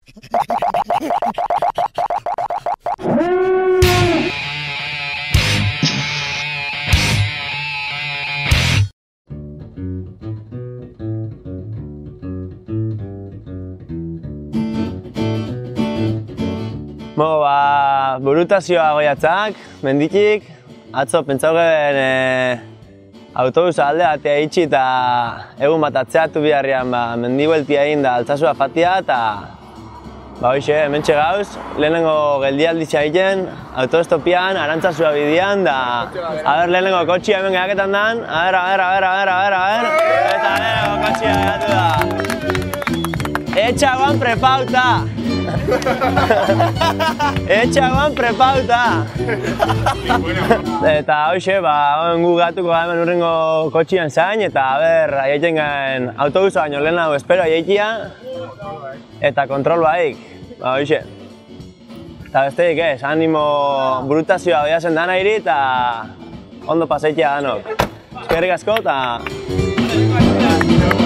Burutazioa Goiatzak, menditik, atzo pentsau geben autobusa alde batea itxi eta egun bat atzeatu biharrian mendibueltia egin da Altsasua fatia eta hoxe, hementxe gauz, lehenengo geldialditza egiten, autostopian, Arantzazua bidian da lehenengo kotxia hemen gehaketan dan, eta lehenengo kotxia gehatu da. Etxagoan prepauta! Etxagoan prepauta! Eta hoxe, gu gatuko hemen urrengo kotxian zain eta aieten gaen autobusa baino lehenago espero aieitia eta kontrol baik, hoxe. Eta besteik ez, animo burutazioa behazen dana iri eta ondo pasaitia danok. Eskerrik asko eta...